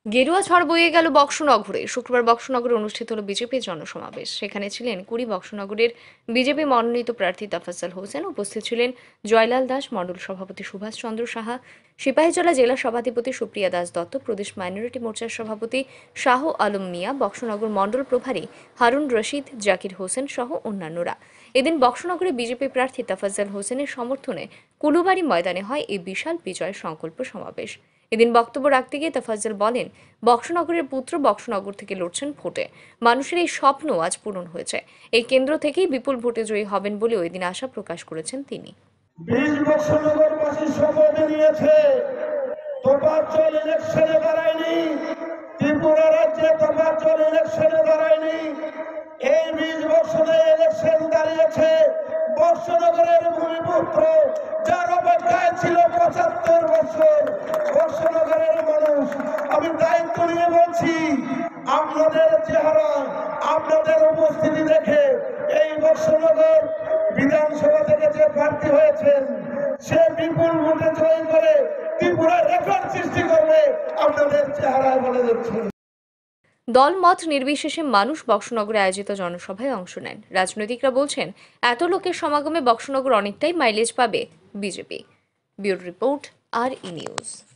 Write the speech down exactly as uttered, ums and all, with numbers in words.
গেরুয়া ঝড় বয়ে গেল বক্সনগরে। শুক্রবার বক্সনগরে অনুষ্ঠিত হল বিজেপির জনসমাবেশ। সেখানে ছিলেন কুড়ি বক্সনগরের বিজেপি মনোনীত প্রার্থী তাফাজ্জল হোসেন। উপস্থিত ছিলেন জয়লাল দাস, মণ্ডল সভাপতি সুভাষ চন্দ্র সাহা, সিপাহীজলা জেলা সভাধিপতি সুপ্রিয়া দাস দত্ত, প্রদেশ মাইনরিটি মোর্চার সভাপতি শাহ আলম মিয়া, বক্সনগর মণ্ডল প্রভারী হারুন রশিদ, জাকির হোসেন সহ অন্যান্যরা। এদিন বক্সনগরে বিজেপি প্রার্থী তাফাজ্জল হোসেনের সমর্থনে কুলুবাড়ি ময়দানে হয় এই বিশাল বিজয় সংকল্প সমাবেশ। এদিন বক্তব্য রাখতে গিয়ে তাফাজ্জল বলেন, বক্সনগরের পুত্র বক্সনগর থেকে লড়ছেন ভোটে। মানুষের এই স্বপ্ন আজ পূরণ হয়েছে। এই কেন্দ্র থেকেই বিপুল ভোটে জয়ী হবেন বলেও এদিন আশা প্রকাশ করেছেন তিনি। বিশ বক্সনগরবাসী শপথ নিয়েছে, তোফাজ্জল ইলেকশনে দাঁড়ায়নি, ত্রিপুরা রাজ্যে তোফাজ্জল ইলেকশনে দাঁড়ায়নি। এই বিশ বছরে ইলেকশন দাঁড়িয়েছে বক্সনগরের ভূমিপুত্র, যার অপেক্ষায় ছিল পঁচাত্তর বছর বক্সনগরের মানুষ। আমি দায়িত্ব নিয়ে বলছি, আপনাদের চেহারা, আপনাদের উপস্থিতি দেখে এই বক্সনগর বিধানসভা থেকে যে প্রার্থী হয়েছেন সে বিপুল ভোটে জয় করে ত্রিপুরার রেকর্ড সৃষ্টি করবে, আপনাদের চেহারায় বলে দিচ্ছি। দল মত নির্বিশেষে মানুষ বক্সনগরে আয়োজিত জনসভায় অংশ নেন। রাজনৈতিকরা বলছেন, এত লোকের সমাগমে বক্সনগর অনেকটাই মাইলেজ পাবে বিজেপি। ব্যুরো রিপোর্ট, আর ই নিউজ।